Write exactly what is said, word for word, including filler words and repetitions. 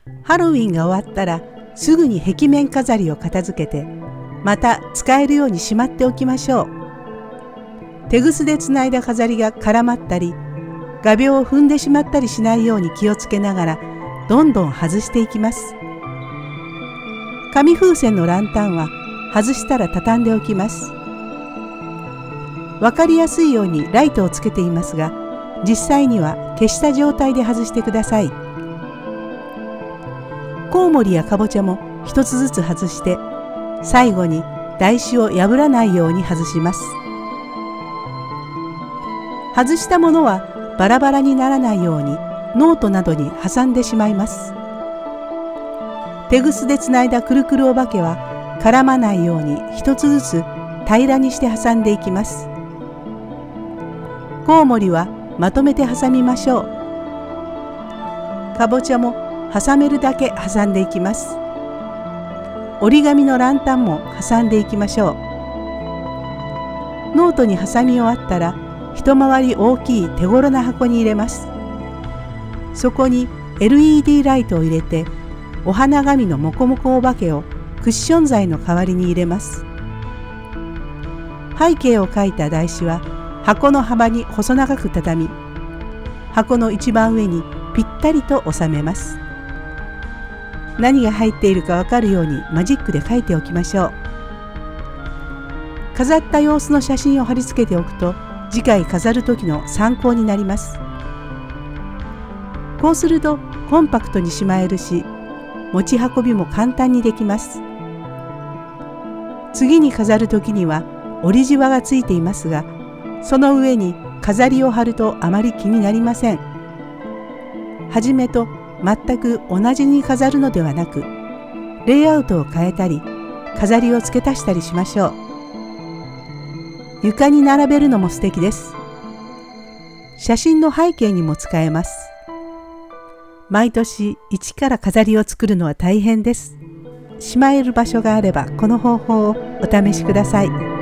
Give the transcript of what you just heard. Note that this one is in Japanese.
ハロウィンが終わったらすぐに壁面飾りを片付けて、また使えるようにしまっておきましょう。手ぐすでつないだ飾りが絡まったり、画鋲を踏んでしまったりしないように気をつけながら、どんどん外していきます。紙風船のランタンは外したら畳んでおきます。わかりやすいようにライトをつけていますが、実際には消した状態で外してください。コウモリやかぼちゃも一つずつ外して、最後に台紙を破らないように外します。外したものはバラバラにならないようにノートなどに挟んでしまいます。手ぐすでつないだくるくるお化けは絡まないように一つずつ平らにして挟んでいきます。コウモリはまとめて挟みましょう。かぼちゃも挟めるだけ挟んでいきます。折り紙のランタンも挟んでいきましょう。ノートに挟み終わったら一回り大きい手頃な箱に入れます。そこに エルイーディー ライトを入れて、お花紙のもこもこお化けをクッション材の代わりに入れます。背景を描いた台紙は箱の幅に細長く畳み、箱の一番上にぴったりと収めます。何が入っているかわかるようにマジックで描いておきましょう。飾った様子の写真を貼り付けておくと、次回飾る時の参考になります。こうするとコンパクトにしまえるし、持ち運びも簡単にできます。次に飾る時には折りじわがついていますが、その上に飾りを貼るとあまり気になりません。はじめと全く同じに飾るのではなく、レイアウトを変えたり、飾りを付け足したりしましょう。床に並べるのも素敵です。写真の背景にも使えます。毎年一から飾りを作るのは大変です。しまえる場所があればこの方法をお試しください。